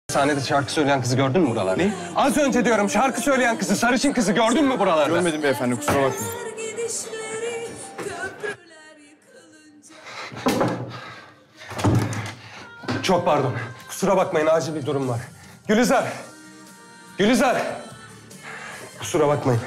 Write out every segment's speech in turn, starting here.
Sahnede şarkı söyleyen kızı gördün mü buralarda? Ne? Az önce diyorum şarkı söyleyen kızı, sarışın kızı gördün mü buralarda? Görmedim beyefendi, kusura bakmayın. Çok pardon. Kusura bakmayın, acil bir durum var. Gülizar! Gülizar! Kusura bakmayın.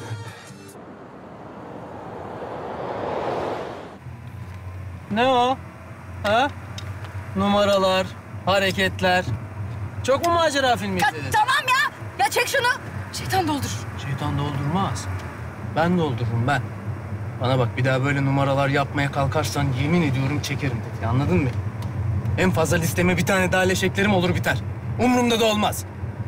Ne o? Ha? Numaralar, hareketler. Çok mu macera filmi izledin? Tamam ya. Ya çek şunu. Şeytan doldurur. Şeytan doldurmaz. Ben doldururum ben. Bana bak, bir daha böyle numaralar yapmaya kalkarsan yemin ediyorum çekerim dedi. Anladın mı? En fazla listeme bir tane daha leş eklerim, olur biter. Umurumda da olmaz.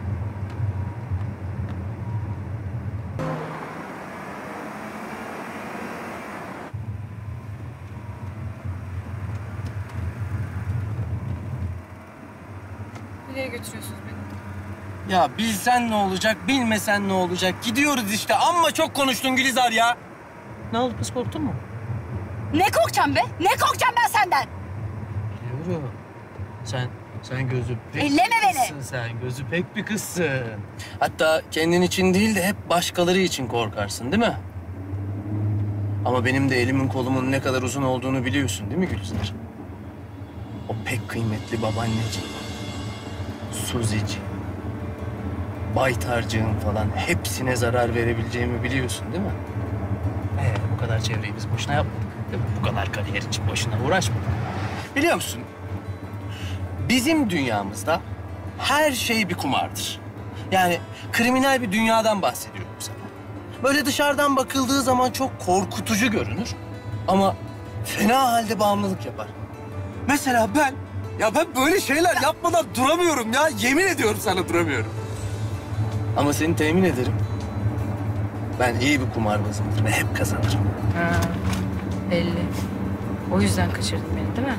Nereye götürüyorsunuz beni? Ya bilsen ne olacak, bilmesen ne olacak? Gidiyoruz işte. Amma çok konuştun Gülizar ya. Ne oldu, kız korktun mu? Ne korkacağım be? Ne korkacağım ben senden? Biliyorum. Sen gözü pek Elleme bir beni. kızsın sen. Gözü pek bir kızsın. Hatta kendin için değil de hep başkaları için korkarsın, değil mi? Ama benim de elimin kolumun ne kadar uzun olduğunu biliyorsun, değil mi Gülizar? O pek kıymetli babaanneciğim, Suzi'ciğim, Baytarcığım falan hepsine zarar verebileceğimi biliyorsun, değil mi? Bu kadar çevreyi biz boşuna yapmadık, değil mi? Bu kadar kariyer için boşuna uğraşmadık. Biliyor musun? Bizim dünyamızda her şey bir kumardır. Yani kriminal bir dünyadan bahsediyorum sana. Böyle dışarıdan bakıldığı zaman çok korkutucu görünür ama fena halde bağımlılık yapar. Mesela ben böyle şeyler yapmadan duramıyorum ya. Yemin ediyorum sana duramıyorum. Ama seni temin ederim. Ben iyi bir kumarbazımdır ve hep kazanırım. Ha, belli. O yüzden kaçırdın beni değil mi?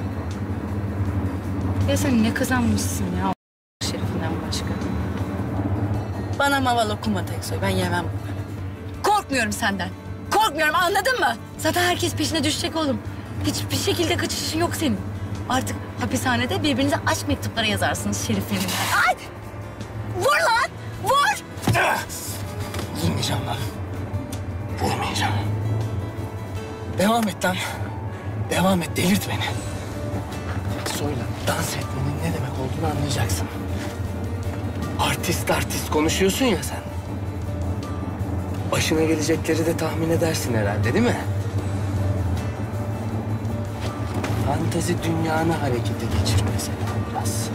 Ya sen ne kazanmışsın ya o şerifinden başka? Bana maval okuma Teksoy, ben yemem bunları. Korkmuyorum senden. Korkmuyorum, anladın mı? Zaten herkes peşine düşecek oğlum. Hiçbir şekilde kaçışın yok senin. Artık hapishanede birbirinize aşk mektupları yazarsınız şeriflerinden. Ay! Vur lan! Vur! Vurmayacağım lan. Vurmayacağım. Devam et lan. Devam et, delirt beni. Soyla dans etmenin ne demek olduğunu anlayacaksın. Artist konuşuyorsun ya sen. Başına gelecekleri de tahmin edersin herhalde, değil mi? Fantezi dünyanı harekete geçir mesela biraz.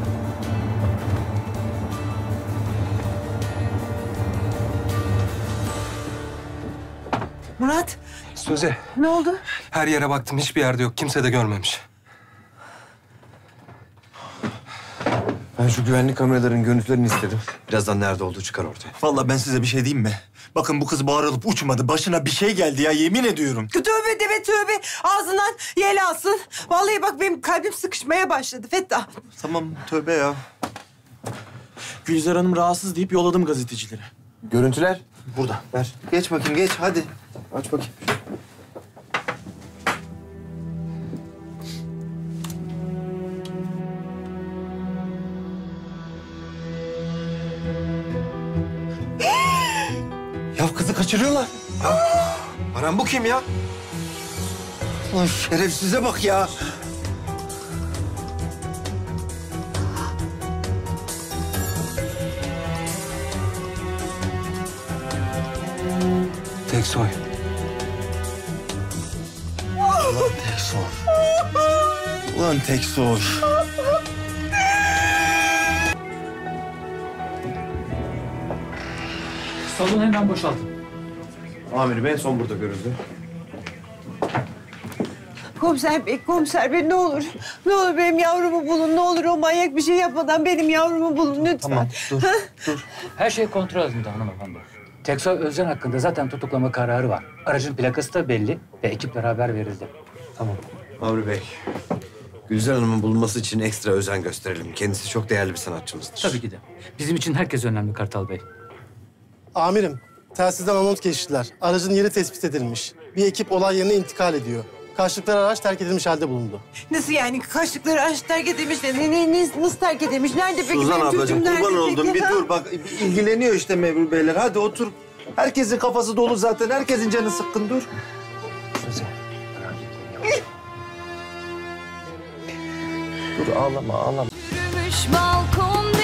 Murat, Suzi, ne oldu? her yere baktım, hiçbir yerde yok. Kimse de görmemiş. Ben şu güvenlik kameralarının görüntülerini istedim. Birazdan nerede olduğu çıkar ortaya. Vallahi ben size bir şey diyeyim mi? Bakın bu kız bağırılıp uçmadı. Başına bir şey geldi ya, yemin ediyorum. Tövbe deve tövbe. Ağzından yel alsın. Vallahi bak benim kalbim sıkışmaya başladı Fettah. Tamam, tövbe ya. Gülizar Hanım rahatsız deyip yolladım gazetecilere. Görüntüler? Burada. Ver. Geç bakayım, geç. Hadi. Aç bakayım. Ya kızı kaçırıyorlar. Aram bu kim ya? Lan şerefsize bak ya. Teksoy. Ulan Teksoy. Ulan Teksoy. Salonu hemen boşaltın. Amirim en son burada görüldü. Komiser bey ne olur. Ne olur benim yavrumu bulun. Ne olur o manyak bir şey yapmadan benim yavrumu bulun lütfen. Tamam, dur, Ha? dur. Her şey kontrol altında hanımefendi. Teksoy Özden hakkında zaten tutuklama kararı var. Aracın plakası da belli ve ekiplere haber verildi. Tamam. Amir Bey, Gülizar Hanım'ın bulunması için ekstra özen gösterelim. Kendisi çok değerli bir sanatçımızdır. Tabii ki de. Bizim için herkes önemli Kartal Bey. Amirim, telsizden anons geçtiler. Aracın yeri tespit edilmiş. Bir ekip olay yerine intikal ediyor. Kaçtıkları araç terk edilmiş halde bulundu. Nasıl yani? Kaçtıkları aşk terk edilmiş de nasıl terk edilmiş? Nerede peki? Suzan Benim ablacığım çocuğum nerede kurban peki? oldum. Bir Ha? dur bak ilgileniyor işte Memur Beyler. Hadi otur. Herkesin kafası dolu zaten. Herkesin canı sıkkın dur. Dur ağlama ağlama. Yürümüş balkonda